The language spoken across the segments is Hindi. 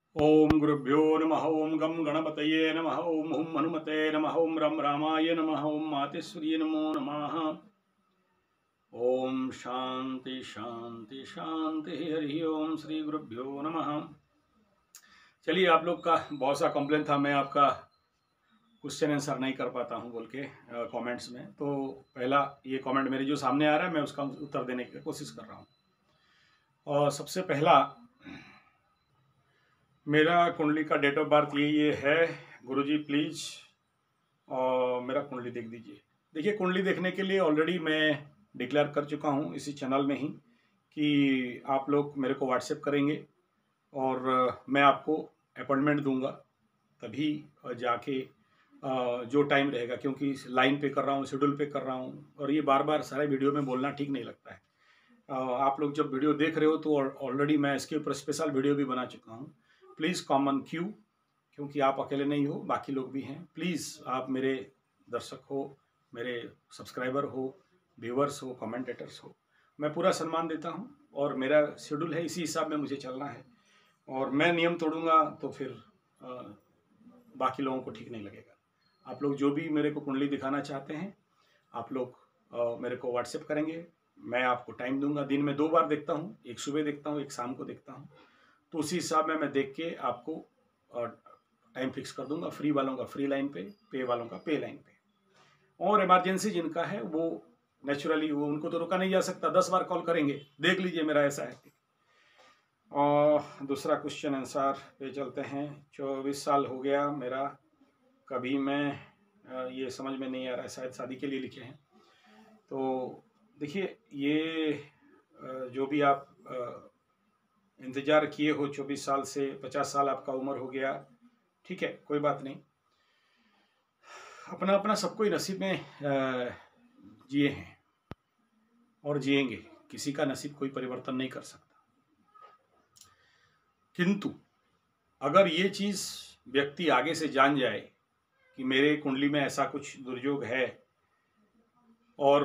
ओम गुरुभ्यो नमः। ओम गम गणपतये नमः। ओम हुम हनुमते नमः। ओम रम रामाय नमः। ओम मातेश्वर्ये नमो नमः। ओम शांति शांति शांति। हरि ओम श्री गुरुभ्यो नमः। चलिए, आप लोग का बहुत सा कंप्लेन था, मैं आपका क्वेश्चन आंसर नहीं कर पाता हूं बोल के कमेंट्स में। तो पहला ये कमेंट मेरे जो सामने आ रहा है, मैं उसका उत्तर देने की कोशिश कर रहा हूं। और सबसे पहला, मेरा कुंडली का डेट ऑफ बर्थ ये है। गुरुजी प्लीज और मेरा कुंडली देख दीजिए। देखिए, कुंडली देखने के लिए ऑलरेडी मैं डिक्लेयर कर चुका हूँ इसी चैनल में ही कि आप लोग मेरे को व्हाट्सएप करेंगे और मैं आपको अपॉइंटमेंट दूंगा, तभी जाके जो टाइम रहेगा, क्योंकि लाइन पे कर रहा हूँ, शेड्यूल पे कर रहा हूँ, और ये बार बार सारे वीडियो में बोलना ठीक नहीं लगता है। आप लोग जब वीडियो देख रहे हो तो ऑलरेडी मैं इसके ऊपर स्पेशल वीडियो भी बना चुका हूँ। प्लीज़ कॉमन क्यू, क्योंकि आप अकेले नहीं हो, बाकी लोग भी हैं। प्लीज़ आप मेरे दर्शक हो, मेरे सब्सक्राइबर हो, व्यूअर्स हो, कमेंटेटर्स हो, मैं पूरा सम्मान देता हूं और मेरा शेड्यूल है, इसी हिसाब में मुझे चलना है। और मैं नियम तोड़ूंगा तो फिर बाकी लोगों को ठीक नहीं लगेगा। आप लोग जो भी मेरे को कुंडली दिखाना चाहते हैं, आप लोग मेरे को व्हाट्सएप करेंगे, मैं आपको टाइम दूंगा। दिन में 2 बार देखता हूँ, एक सुबह देखता हूँ, एक शाम को देखता हूँ। तो उसी हिसाब में मैं देख के आपको टाइम फिक्स कर दूंगा। फ्री वालों का फ्री लाइन पे वालों का पे लाइन पे। और इमरजेंसी जिनका है वो नेचुरली, वो उनको तो रोका नहीं जा सकता, 10 बार कॉल करेंगे। देख लीजिए, मेरा ऐसा है। और दूसरा क्वेश्चन आंसर पे चलते हैं। 24 साल हो गया मेरा, कभी मैं ये समझ में नहीं आ रहा है, शायद शादी के लिए लिखे हैं। तो देखिए, ये जो भी आप इंतजार किए हो 24 साल से 50 साल आपका उम्र हो गया, ठीक है, कोई बात नहीं। अपना अपना सबको ही नसीब में जिए हैं और जिएंगे, किसी का नसीब कोई परिवर्तन नहीं कर सकता। किंतु अगर ये चीज व्यक्ति आगे से जान जाए कि मेरे कुंडली में ऐसा कुछ दुर्योग है और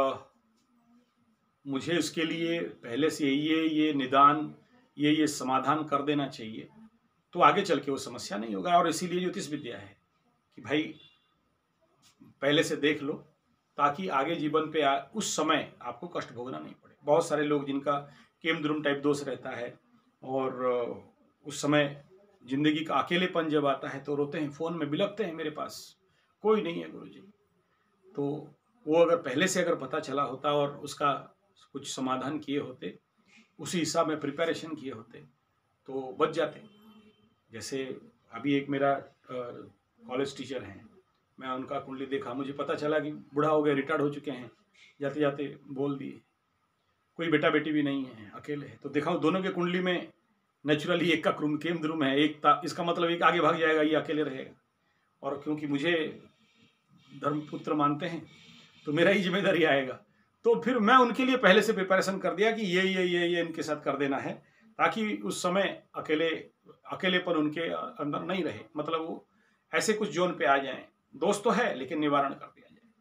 मुझे उसके लिए पहले से ये निदान, ये समाधान कर देना चाहिए, तो आगे चल के वो समस्या नहीं होगा। और इसीलिए ज्योतिष विद्या है कि भाई पहले से देख लो, ताकि आगे जीवन पे उस समय आपको कष्ट भोगना नहीं पड़े। बहुत सारे लोग जिनका केमद्रुम टाइप दोष रहता है और उस समय जिंदगी का अकेलेपन जब आता है तो रोते हैं, फोन में बिलखते हैं, मेरे पास कोई नहीं है गुरुजी। तो वो अगर पहले से अगर पता चला होता और उसका कुछ समाधान किए होते, उसी हिसाब में प्रिपरेशन किए होते, तो बच जाते। जैसे अभी एक मेरा कॉलेज टीचर हैं, मैं उनका कुंडली देखा, मुझे पता चला कि बूढ़ा हो गया, रिटायर्ड हो चुके हैं, जाते जाते बोल दिए। कोई बेटा बेटी भी नहीं है, अकेले है। तो देखा दोनों के कुंडली में नेचुरली एक का केमद्रुम है, एक इसका मतलब एक आगे भाग जाएगा, ये अकेले रहेगा। और क्योंकि मुझे धर्मपुत्र मानते हैं तो मेरा ही जिम्मेदारी आएगा। तो फिर मैं उनके लिए पहले से प्रिपरेशन कर दिया कि ये इनके साथ कर देना है, ताकि उस समय अकेलेपन उनके अंदर नहीं रहे। मतलब वो ऐसे कुछ जोन पे आ जाएं, दोस्त तो है लेकिन निवारण कर दिया जाए।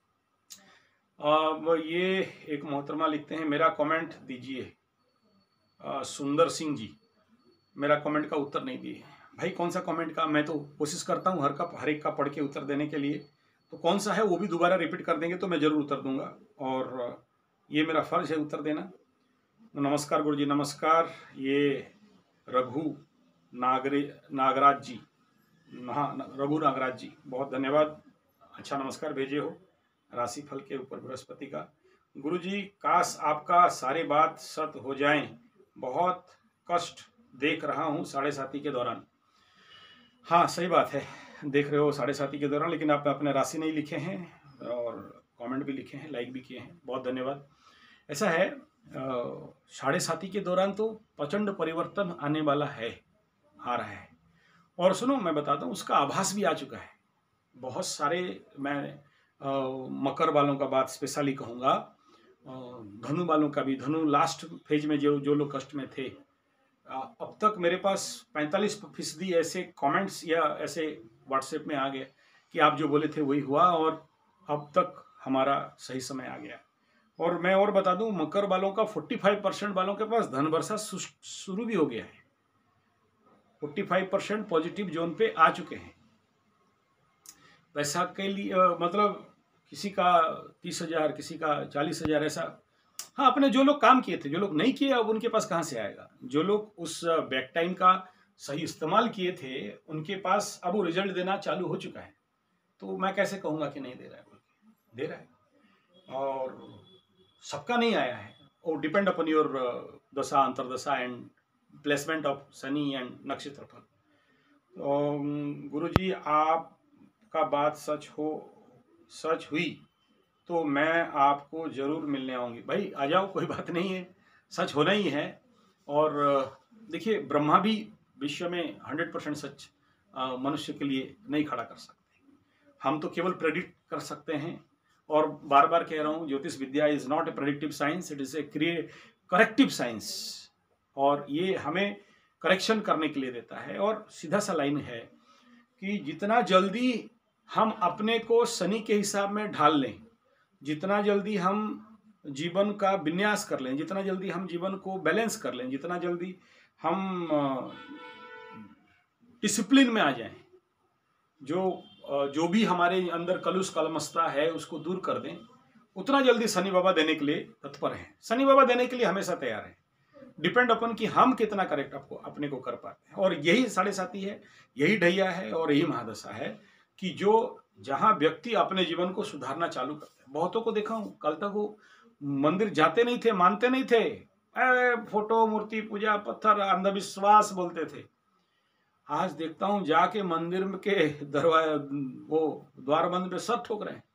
अब ये एक मोहतरमा लिखते हैं, मेरा कमेंट दीजिए। सुंदर सिंह जी मेरा कमेंट का उत्तर नहीं दिए। भाई कौन सा कमेंट का? मैं तो कोशिश करता हूँ हर एक का पढ़ के उत्तर देने के लिए, तो कौन सा है वो भी दोबारा रिपीट कर देंगे तो मैं जरूर उत्तर दूंगा, और ये मेरा फर्ज है उत्तर देना। नमस्कार गुरु जी, नमस्कार। ये रघु नागराज जी, हाँ रघु नागराज जी, बहुत धन्यवाद, अच्छा नमस्कार भेजे हो। राशि फल के ऊपर बृहस्पति का। गुरु जी काश आपका सारे बात सत्य हो जाएं, बहुत कष्ट देख रहा हूँ 7.5 के दौरान। हाँ सही बात है, देख रहे हो 7.5 के दौरान, लेकिन आप अपने राशि नहीं लिखे हैं और कमेंट भी लिखे हैं, लाइक भी किए हैं, बहुत धन्यवाद। ऐसा है 7.5 के दौरान तो प्रचंड परिवर्तन आने वाला है, आ रहा है। और सुनो मैं बताता हूँ, उसका आभास भी आ चुका है। बहुत सारे, मैं मकर वालों का बात स्पेशली कहूँगा, धनु वालों का भी। धनु लास्ट फेज में जो लोग कष्ट में थे, अब तक मेरे पास 45% ऐसे कमेंट्स या ऐसे व्हाट्सएप में आ गए कि आप जो बोले थे वही हुआ और अब तक हमारा सही समय आ गया। और मैं और बता दूं, मकर वालों का 45% वालों के पास धन वर्षा शुरू भी हो गया है। 45% पॉजिटिव जोन पे आ चुके हैं। पैसा के लिए मतलब किसी का 30,000, किसी का 40,000 ऐसा। हाँ, अपने जो लोग काम किए थे, जो लोग नहीं किए अब उनके पास कहाँ से आएगा। जो लोग उस बैक टाइम का सही इस्तेमाल किए थे उनके पास अब वो रिजल्ट देना चालू हो चुका है। तो मैं कैसे कहूँगा कि नहीं दे रहा है, दे रहा है। और सबका नहीं आया है, वो depend upon your dasha, antardasha and placement of Shani and nakshatra phal. तो गुरुजी आपका बात सच हुई तो मैं आपको जरूर मिलने आऊँगी। भाई आ जाओ, कोई बात नहीं है, सच होना ही है। और देखिए, ब्रह्मा भी विश्व में 100% सच मनुष्य के लिए नहीं खड़ा कर सकते। हम तो केवल प्रेडिक्ट कर सकते हैं। और बार बार कह रहा हूँ, jyotish vidya is not a predictive science, it is a corrective science. और ये हमें करेक्शन करने के लिए देता है। और सीधा सा लाइन है कि जितना जल्दी हम अपने को शनि के हिसाब में ढाल लें, जितना जल्दी हम जीवन का विन्यास कर लें, जितना जल्दी हम जीवन को बैलेंस कर लें, जितना जल्दी हम डिसिप्लिन में आ जाएं, जो भी हमारे अंदर कलुष कलमस्ता है उसको दूर कर दें, उतना जल्दी शनि बाबा देने के लिए तत्पर हैं। शनि बाबा देने के लिए हमेशा तैयार है। डिपेंड अपन कि हम कितना करेक्ट अपने को कर पाते हैं। और यही 7.5 है, यही ढैया है और यही महादशा है कि जो जहां व्यक्ति अपने जीवन को सुधारना चालू करते हैं। बहुतों को देखा हूं, कल तक वो मंदिर जाते नहीं थे, मानते नहीं थे, फोटो मूर्ति पूजा पत्थर अंधविश्वास बोलते थे। आज देखता हूं जाके मंदिर के दरवाजे, वो द्वार बंद पे सब ठोक रहे हैं।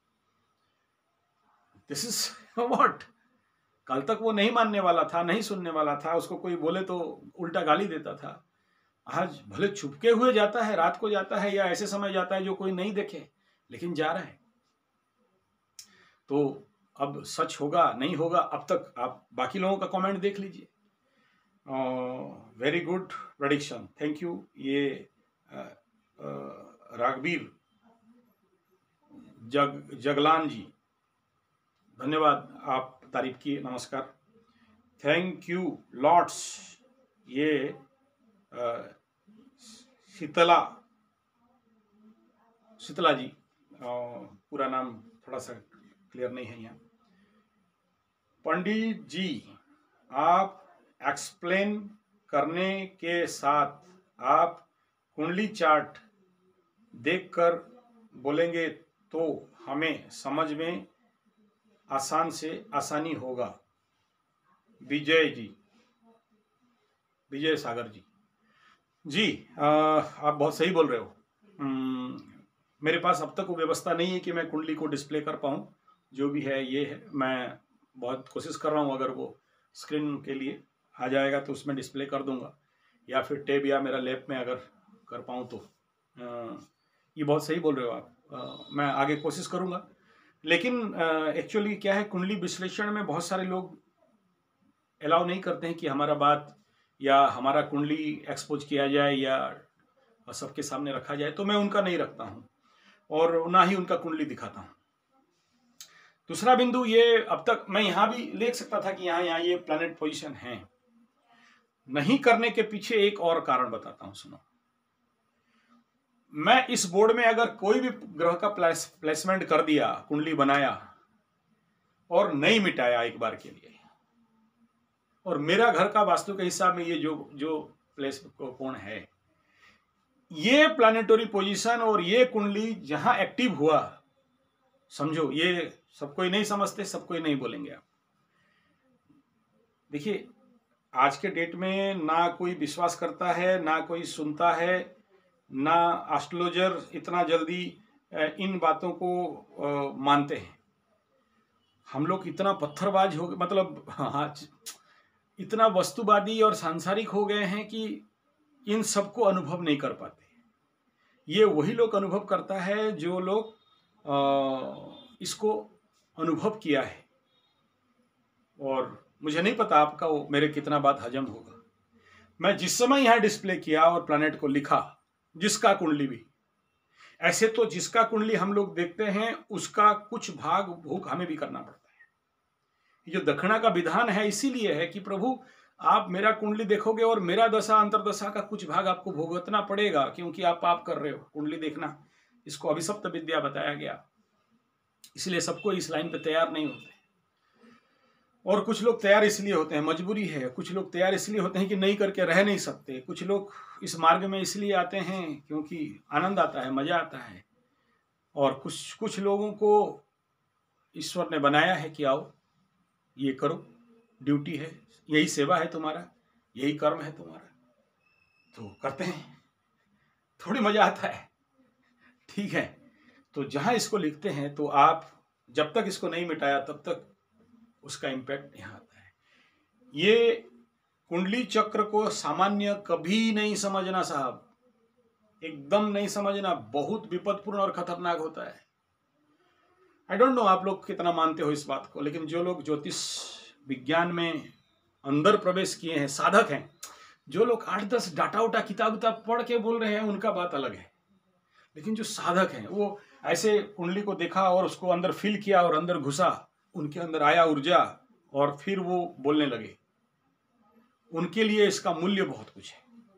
This is what. कल तक वो नहीं मानने वाला था, नहीं सुनने वाला था, उसको कोई बोले तो उल्टा गाली देता था। आज भले छुपके हुए जाता है, रात को जाता है या ऐसे समय जाता है जो कोई नहीं देखे, लेकिन जा रहा है। तो अब सच होगा नहीं होगा, अब तक आप बाकी लोगों का कमेंट देख लीजिए। Very good prediction, thank you. ये राघवीर जगलान जी, धन्यवाद, आप तारीफ किए, नमस्कार, थैंक यू लॉट्स। ये शीतला जी, पूरा नाम थोड़ा सा क्लियर नहीं है यहाँ। पंडित जी, आप एक्सप्लेन करने के साथ आप कुंडली चार्ट देखकर बोलेंगे तो हमें समझ में आसानी होगा। विजय सागर जी, आप बहुत सही बोल रहे हो। मेरे पास अब तक वो व्यवस्था नहीं है कि मैं कुंडली को डिस्प्ले कर पाऊँ। जो भी है ये है, मैं बहुत कोशिश कर रहा हूँ। अगर वो स्क्रीन के लिए आ जाएगा तो उसमें डिस्प्ले कर दूंगा, या फिर टैब या मेरा लैप में अगर कर पाऊँ तो। ये बहुत सही बोल रहे हो आप, मैं आगे कोशिश करूँगा। लेकिन एक्चुअली क्या है, कुंडली विश्लेषण में बहुत सारे लोग अलाउ नहीं करते हैं कि हमारा बात या हमारा कुंडली एक्सपोज किया जाए या सबके सामने रखा जाए, तो मैं उनका नहीं रखता हूं और ना ही उनका कुंडली दिखाता हूं। दूसरा बिंदु ये, अब तक मैं यहां भी लिख सकता था कि यहाँ ये प्लैनेट पोजीशन है। नहीं करने के पीछे एक और कारण बताता हूं, सुनो। मैं इस बोर्ड में अगर कोई भी ग्रह का प्लेसमेंट कर दिया, कुंडली बनाया और नहीं मिटाया एक बार के लिए, और मेरा घर का वास्तु के हिसाब में ये जो प्लेस कोण है, ये प्लानिटरी पोजीशन और ये कुंडली जहां एक्टिव हुआ, समझो ये सब कोई नहीं समझते, सब कोई नहीं बोलेंगे आप। देखिए, आज के डेट में ना कोई विश्वास करता है, ना कोई सुनता है, ना एस्ट्रोलॉजर इतना जल्दी इन बातों को मानते हैं। हम लोग इतना पत्थरबाज हो गए, मतलब हाँ, इतना वस्तुवादी और सांसारिक हो गए हैं कि इन सबको अनुभव नहीं कर पाते। ये वही लोग अनुभव करता है जो लोग इसको अनुभव किया है। और मुझे नहीं पता आपका वो मेरे कितना बात हजम होगा। मैं जिस समय यहाँ डिस्प्ले किया और प्लैनेट को लिखा, जिसका कुंडली भी, ऐसे तो जिसका कुंडली हम लोग देखते हैं उसका कुछ भाग भोग हमें भी करना पड़ता है। ये जो दक्षिणा का विधान है इसीलिए है कि प्रभु आप मेरा कुंडली देखोगे और मेरा दशा अंतरदशा का कुछ भाग आपको भुगतना पड़ेगा, क्योंकि आप पाप कर रहे हो। कुंडली देखना, इसको अभिशप्त विद्या बताया गया, इसलिए सबको इस लाइन पे तैयार नहीं होते। और कुछ लोग तैयार इसलिए होते हैं, मजबूरी है। कुछ लोग तैयार इसलिए होते हैं कि नहीं करके रह नहीं सकते। कुछ लोग इस मार्ग में इसलिए आते हैं क्योंकि आनंद आता है, मजा आता है। और कुछ लोगों को ईश्वर ने बनाया है कि आओ ये करो, ड्यूटी है, यही सेवा है तुम्हारा, यही कर्म है तुम्हारा, तो करते हैं, थोड़ी मजा आता है। ठीक है, तो जहां इसको लिखते हैं तो आप जब तक इसको नहीं मिटाया तब तक उसका इम्पैक्ट यहाँ आता है। ये कुंडली चक्र को सामान्य कभी नहीं समझना साहब, एकदम नहीं समझना, बहुत विपदपूर्ण और खतरनाक होता है। आई डोंट नो आप लोग कितना मानते हो इस बात को, लेकिन जो लोग ज्योतिष विज्ञान में अंदर प्रवेश किए हैं, साधक हैं, जो लोग 8-10 डाटा उटा किताब पढ़ के बोल रहे हैं उनका बात अलग है। लेकिन जो साधक हैं वो ऐसे कुंडली को देखा और उसको अंदर फील किया और अंदर घुसा, उनके अंदर आया ऊर्जा और फिर वो बोलने लगे, उनके लिए इसका मूल्य बहुत कुछ है।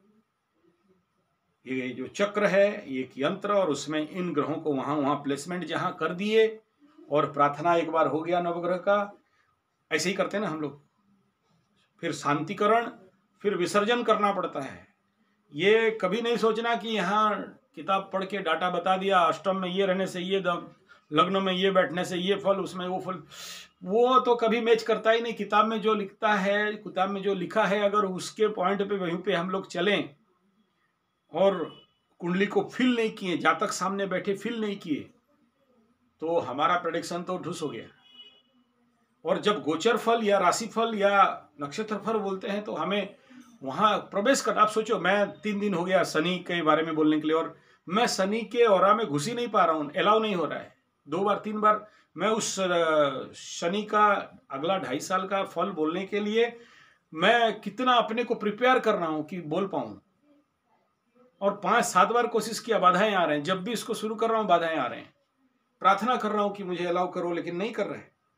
ये जो चक्र है ये एक यंत्र, और उसमें इन ग्रहों को वहां वहां प्लेसमेंट जहां कर दिए, और प्रार्थना एक बार हो गया नवग्रह का, ऐसे ही करते हैं ना हम लोग, फिर शांतिकरण, फिर विसर्जन करना पड़ता है। ये कभी नहीं सोचना कि यहाँ किताब पढ़ के डाटा बता दिया, अष्टम में ये रहने से ये दम, लग्न में ये बैठने से ये फल, उसमें वो फल, वो तो कभी मैच करता ही नहीं। किताब में जो लिखता है, किताब में जो लिखा है, अगर उसके पॉइंट पे वहीं पे हम लोग चलें और कुंडली को फिल नहीं किए, जातक सामने बैठे फिल नहीं किए, तो हमारा प्रेडिक्शन तो ढुस हो गया। और जब गोचर फल या राशि फल या नक्षत्र फल बोलते हैं तो हमें वहां प्रवेश कर, आप सोचो मैं 3 दिन हो गया शनि के बारे में बोलने के लिए, और मैं शनि के ऑरा में घुस ही नहीं पा रहा हूँ, अलाउ नहीं हो रहा है। 2 बार 3 बार मैं उस शनि का अगला 2.5 साल का फल बोलने के लिए मैं कितना अपने को प्रिपेयर कर रहा हूं कि बोल पाऊं, और 5-7 बार कोशिश किया, बाधाएं आ रहे हैं। जब भी इसको शुरू कर रहा हूं बाधाएं आ रहे हैं, प्रार्थना कर रहा हूं कि मुझे अलाउ करो, लेकिन नहीं कर रहे।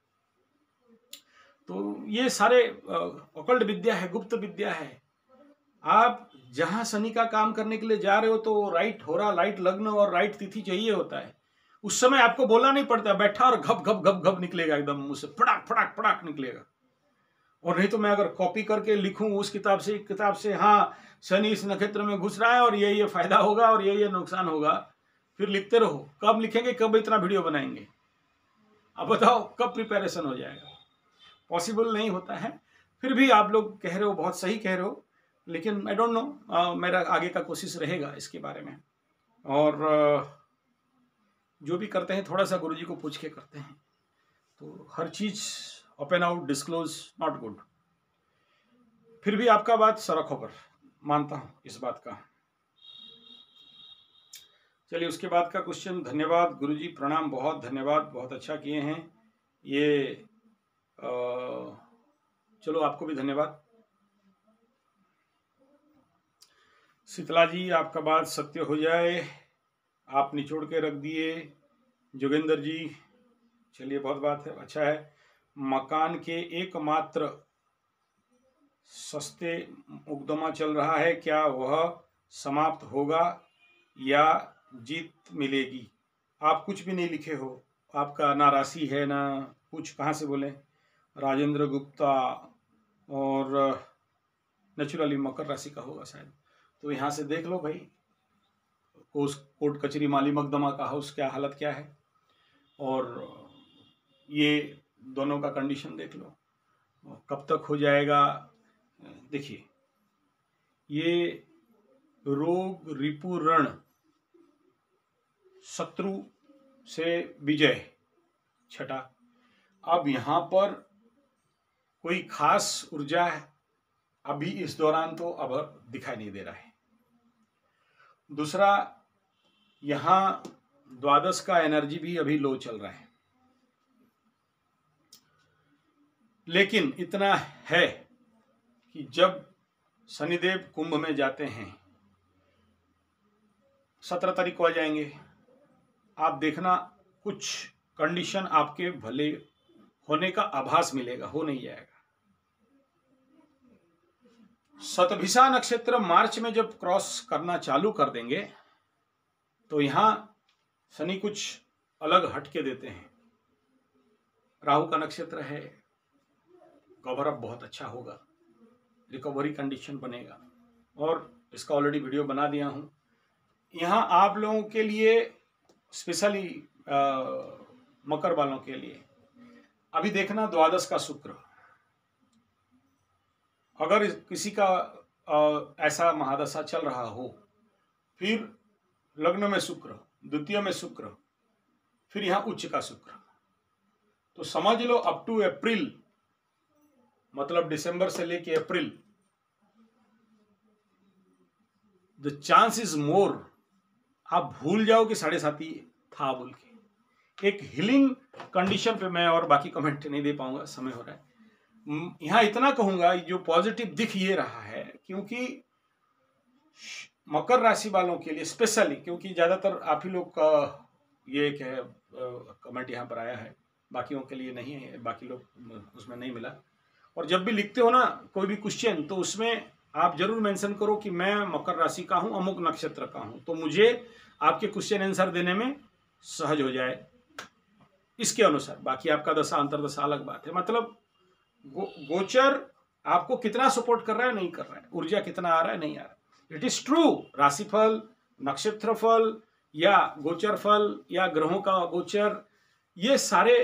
तो ये सारे ऑकल्ट विद्या है, गुप्त विद्या है। आप जहां शनि का काम करने के लिए जा रहे हो तो राइट हो रहा, राइट लग्न और राइट तिथि चाहिए होता है। उस समय आपको बोलना नहीं पड़ता, बैठा और घप घप घप घप निकलेगा, एकदम मुंह से फटाक फटाक फटाक निकलेगा। और नहीं तो मैं अगर कॉपी करके लिखूं उस किताब से, हाँ शनि इस नक्षत्र में घुस रहा है और ये फायदा होगा और ये नुकसान होगा, फिर लिखते रहो। कब लिखेंगे, कब इतना वीडियो बनाएंगे? अब बताओ कब प्रिपरेशन हो जाएगा? पॉसिबल नहीं होता है। फिर भी आप लोग कह रहे हो, बहुत सही कह रहे हो, लेकिन आई डोंट नो, मेरा आगे का कोशिश रहेगा इसके बारे में। और जो भी करते हैं थोड़ा सा गुरुजी को पूछ के करते हैं, तो हर चीज open out disclose not good. फिर भी आपका बात सरक होकर मानता हूं इस बात का। चलिए उसके बाद का क्वेश्चन। धन्यवाद गुरुजी, प्रणाम, बहुत धन्यवाद, बहुत अच्छा किए हैं ये। चलो आपको भी धन्यवाद। शीतला जी आपका बात सत्य हो जाए, आप निचोड़ के रख दिए। जोगेंद्र जी, चलिए बहुत बात है, अच्छा है। मकान के एकमात्र सस्ते मुकदमा चल रहा है, क्या वह समाप्त होगा या जीत मिलेगी? आप कुछ भी नहीं लिखे हो, आपका ना राशि है ना कुछ, कहाँ से बोले? राजेंद्र गुप्ता, और नेचुरली मकर राशि का होगा शायद। तो यहाँ से देख लो भाई, उस कोर्ट कचहरी माली मकदमा का हाउस क्या हालत क्या है, और ये दोनों का कंडीशन देख लो कब तक हो जाएगा। देखिए ये रोग रिपु रण, शत्रु से विजय, छठा। अब यहाँ पर कोई खास ऊर्जा अभी इस दौरान तो अब दिखाई नहीं दे रहा है। दूसरा, यहाँ द्वादश का एनर्जी भी अभी लो चल रहा है, लेकिन इतना है कि जब शनिदेव कुंभ में जाते हैं, 17 तारीख को आ जाएंगे, आप देखना कुछ कंडीशन आपके भले होने का आभास मिलेगा, हो नहीं जाएगा। शतभिषा नक्षत्र मार्च में जब क्रॉस करना चालू कर देंगे तो यहां शनि कुछ अलग हटके देते हैं। राहु का नक्षत्र है, कवर अप बहुत अच्छा होगा, रिकवरी कंडीशन बनेगा, और इसका ऑलरेडी वीडियो बना दिया हूं। यहां आप लोगों के लिए स्पेशली मकर वालों के लिए अभी देखना द्वादश का शुक्र, अगर किसी का ऐसा महादशा चल रहा हो, फिर लग्न में शुक्र, द्वितीय में शुक्र, फिर यहां उच्च का शुक्र, तो समझ लो अप टू अप्रैल, मतलब दिसंबर से लेके अप्रैल, द चांस इज मोर आप भूल जाओ कि 7.5 था बोल के। एक हीलिंग कंडीशन पे मैं और बाकी कमेंट नहीं दे पाऊंगा, समय हो रहा है। यहां इतना कहूंगा, जो पॉजिटिव दिख ये रहा है, क्योंकि मकर राशि वालों के लिए स्पेशली, क्योंकि ज्यादातर आप ही लोग का ये एक है कमेंट यहाँ पर आया है, बाकियों के लिए नहीं है, बाकी लोग उसमें नहीं मिला। और जब भी लिखते हो ना कोई भी क्वेश्चन, तो उसमें आप जरूर मेंशन करो कि मैं मकर राशि का हूं, अमुक नक्षत्र का हूं, तो मुझे आपके क्वेश्चन आंसर देने में सहज हो जाए इसके अनुसार। बाकी आपका दशा अंतरदशा अलग बात है, मतलब गोचर आपको कितना सपोर्ट कर रहा है, नहीं कर रहा है, ऊर्जा कितना आ रहा है, नहीं आ रहा है। इट इज ट्रू, राशिफल, नक्षत्र फल या गोचर फल या ग्रहों का गोचर, ये सारे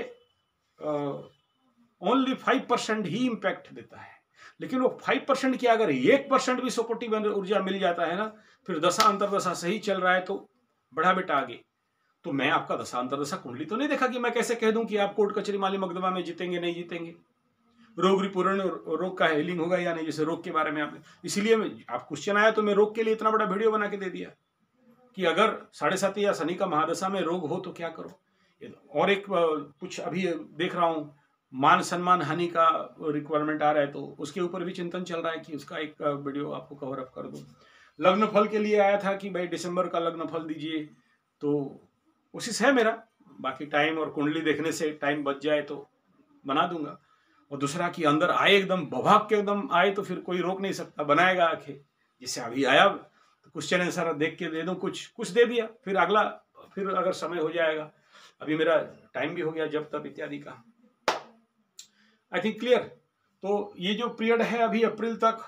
ओनली 5% ही इंपैक्ट देता है, लेकिन वो 5% की अगर 1% भी सपोर्टिव ऊर्जा मिल जाता है ना, फिर दशा अंतरदशा सही चल रहा है तो बढ़ा बेटा आगे। तो मैं आपका दशा अंतरदशा कुंडली तो नहीं देखा कि मैं कैसे कह दूं कि आप कोर्ट कचहरी माली मकदमा में जीतेंगे नहीं जीतेंगे, रोग रिपूर्ण रोग का हीलिंग होगा या नहीं, जैसे रोग के बारे में आपने, इसलिए आप क्वेश्चन आया तो मैं रोग के लिए इतना बड़ा वीडियो बना के दे दिया कि अगर 7.5 या शनि का महादशा में रोग हो तो क्या करो। और एक कुछ अभी देख रहा हूं, मान सम्मान हानि का रिक्वायरमेंट आ रहा है, तो उसके ऊपर भी चिंतन चल रहा है कि उसका एक वीडियो आपको कवर अप कर दूं। लग्न फल के लिए आया था कि भाई दिसंबर का लग्न फल दीजिए, तो उसी से है मेरा, बाकी टाइम और कुंडली देखने से टाइम बच जाए तो बना दूंगा। और दूसरा कि अंदर आए एकदम बभाग के एकदम आए तो फिर कोई रोक नहीं सकता, बनाएगा आंखें। जैसे अभी आया तो क्वेश्चन आंसर देख के दे दूं, कुछ दे दिया, फिर अगला, फिर अगर समय हो जाएगा, अभी मेरा टाइम भी हो गया जब तब इत्यादि का, आई थिंक क्लियर। तो ये जो पीरियड है अभी अप्रैल तक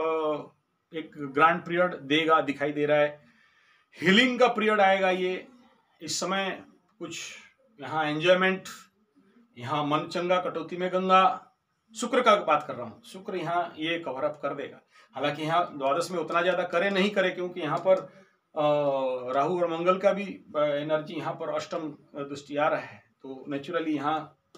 एक ग्रांड पीरियड देगा, दिखाई दे रहा है। हीलिंग का पीरियड आएगा ये, इस समय कुछ यहाँ एंजॉयमेंट, यहाँ मन चंगा कटौती में गंगा, शुक्र का बात कर रहा हूँ, शुक्र यहाँ ये कवर अप कर देगा। हालांकि यहाँ द्वादश में उतना ज्यादा करे नहीं करे, क्योंकि यहाँ पर राहु और मंगल का भी एनर्जी यहाँ पर अष्टम दृष्टि आ रहा है, तो नेचुरली यहाँ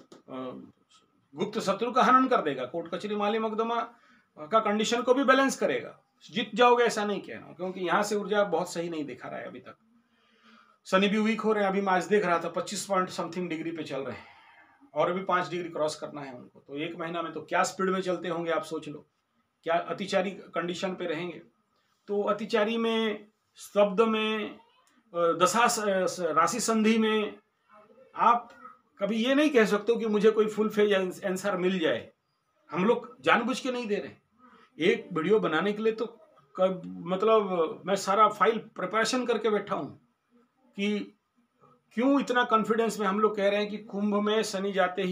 गुप्त शत्रु का हनन कर देगा, कोर्ट कचहरी माली मुकदमा का कंडीशन को भी बैलेंस करेगा। जीत जाओगे ऐसा नहीं कह रहा हूं, क्योंकि यहां से ऊर्जा बहुत सही नहीं दिखा रहा है अभी तक। शनि भी वीक हो रहे हैं, अभी मैं आज देख रहा था 25 पॉइंट समथिंग डिग्री पे चल रहे हैं, और अभी 5 डिग्री क्रॉस करना है उनको, तो 1 महीना में तो क्या स्पीड में चलते होंगे आप सोच लो, क्या अतिचारी कंडीशन पे रहेंगे। तो अतिचारी में, स्तब्ध में, दशा राशि संधि में आप कभी ये नहीं कह सकते कि मुझे कोई फुल फेज आंसर मिल जाए। हम लोग जानबूझ के नहीं दे रहे, एक वीडियो बनाने के लिए तो मतलब मैं सारा फाइल प्रिपरेशन करके बैठा हूं कि क्यों इतना कॉन्फिडेंस में हम लोग कह रहे हैं कि कुंभ में शनि जाते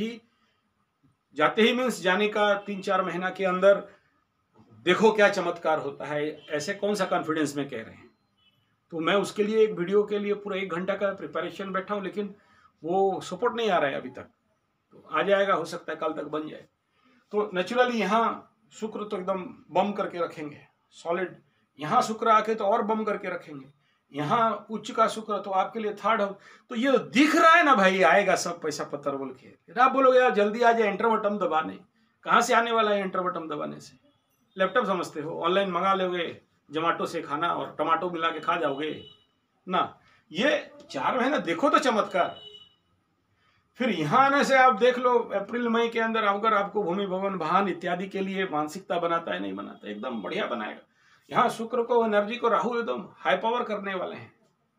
ही मीन्स जाने का 3-4 महीना के अंदर देखो क्या चमत्कार होता है, ऐसे कौन सा कॉन्फिडेंस में कह रहे हैं। तो मैं उसके लिए एक वीडियो के लिए पूरा 1 घंटा का प्रिपरेशन बैठा हूं, लेकिन वो सपोर्ट नहीं आ रहा है अभी तक, तो आ जाएगा, हो सकता है कल तक बन जाए। तो नेचुरली यहाँ शुक्र तो एकदम बम करके रखेंगे सॉलिड, यहाँ शुक्र आके तो और बम करके रखेंगे, यहाँ उच्च का शुक्र तो आपके लिए थर्ड हो। तो ये दिख रहा है ना भाई, आएगा सब पैसा पत्थर बोल के, फिर आप बोलोगे यार जल्दी आ जाए एंटर बटन दबाने, कहाँ से आने वाला है एंटर बटन दबाने से? लैपटॉप समझते हो, ऑनलाइन मंगा लोगे जोमेटो से खाना और टमाटो मिला के खा जाओगे ना। ये 4 महीना देखो तो चमत्कार। फिर यहाँ आने से आप देख लो अप्रैल मई के अंदर अगर आपको भूमि भवन वाहन इत्यादि के लिए मानसिकता बनाता है, नहीं बनाता, एकदम बढ़िया बनाएगा। यहाँ शुक्र को, एनर्जी को राहु एकदम हाई पावर करने वाले हैं,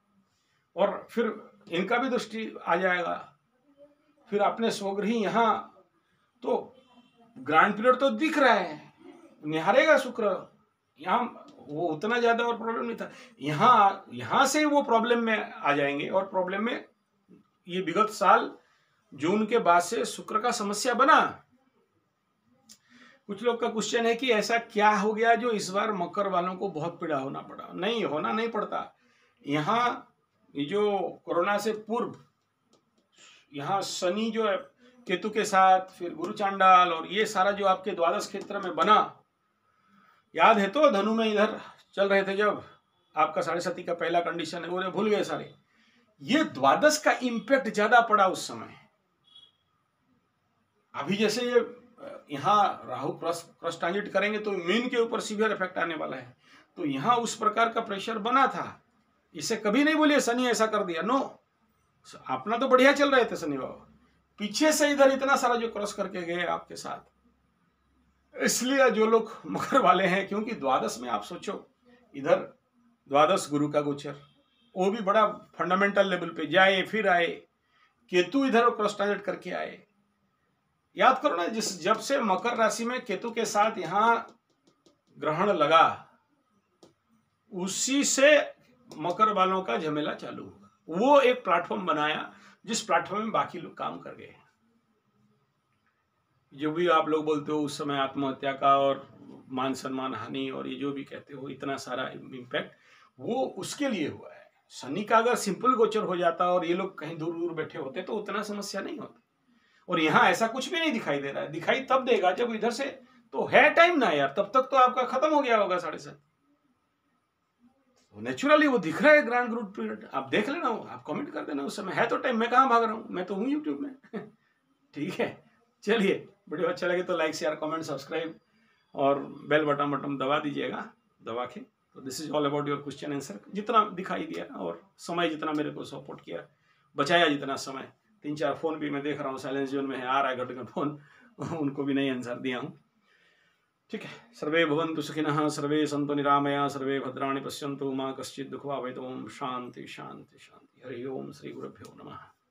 और फिर इनका भी दृष्टि आ जाएगा। फिर अपने स्वगृही यहाँ तो ग्रांड पीरियड तो दिख रहा है, निहारेगा शुक्र यहाँ वो उतना ज्यादा और प्रॉब्लम नहीं था। यहाँ से वो प्रॉब्लम में आ जाएंगे, और प्रॉब्लम में ये विगत साल जून के बाद से शुक्र का समस्या बना। कुछ लोग का क्वेश्चन है कि ऐसा क्या हो गया जो इस बार मकर वालों को बहुत पीड़ा होना पड़ा। नहीं, होना नहीं पड़ता। यहाँ ये जो कोरोना से पूर्व यहाँ शनि जो है केतु के साथ, फिर गुरु चांडाल, और ये सारा जो आपके द्वादश क्षेत्र में बना, याद है तो धनु में इधर चल रहे थे जब आपका 7.5 का पहला कंडीशन है, वो भूल गए सारे। ये द्वादश का इंपैक्ट ज्यादा पड़ा उस समय। अभी जैसे ये यहाँ राहु क्रॉस ट्रांजिट करेंगे तो मीन के ऊपर सीवियर इफेक्ट आने वाला है। तो यहाँ उस प्रकार का प्रेशर बना था। इसे कभी नहीं बोलिए शनि ऐसा कर दिया, नो। अपना तो बढ़िया चल रहे थे शनि बाबा, पीछे से इधर इतना सारा जो क्रॉस करके गए आपके साथ। इसलिए जो लोग मकर वाले हैं, क्योंकि द्वादश में आप सोचो, इधर द्वादश गुरु का गोचर, वो भी बड़ा फंडामेंटल लेवल पे जाए फिर आए, केतु इधर क्रॉस ट्रांजिट करके आए। याद करो ना, जब से मकर राशि में केतु के साथ यहाँ ग्रहण लगा, उसी से मकर वालों का झमेला चालू हुआ। वो एक प्लेटफॉर्म बनाया जिस प्लेटफॉर्म में बाकी लोग काम कर गए। जो भी आप लोग बोलते हो उस समय आत्महत्या का और मान सम्मान हानि और ये जो भी कहते हो, इतना सारा इम्पैक्ट, वो उसके लिए हुआ है। शनि का अगर सिंपल गोचर हो जाता और ये लोग कहीं दूर दूर बैठे होते तो उतना समस्या नहीं होती। और यहाँ ऐसा कुछ भी नहीं दिखाई दे रहा है। दिखाई तब देगा जब इधर से, तो है टाइम ना यार, तब तक तो आपका खत्म हो गया होगा 7.5। नेचुरली वो दिख रहा है ग्रैंड ग्रुड पीरियड। आप देख लेना, आप कमेंट कर देना, उस समय है तो टाइम। मैं कहाँ भाग रहा हूँ, मैं तो हूँ यूट्यूब में। ठीक है, चलिए, वीडियो अच्छा लगे तो लाइक शेयर कमेंट सब्सक्राइब और बेल बटन दबा दीजिएगा, दबा के। तो this is all about your question answer. जितना दिखाई दिया और समय जितना मेरे को सपोर्ट किया, बचाया जितना समय। 3-4 फोन भी मैं देख रहा हूँ साइलेंस जोन में है, आ रहा है घट फोन, उनको भी नहीं आंसर दिया हूँ। ठीक है, सर्वे भवन्तु सुखिनः, सर्वे सन्तु निरामया, सर्वे भद्राणि पश्यन्तु मा कश्चित् दुःखभाग् भवेत्। ओम शांति शांति शांति। हरि ओम। श्री गुरुभ्यो नमः।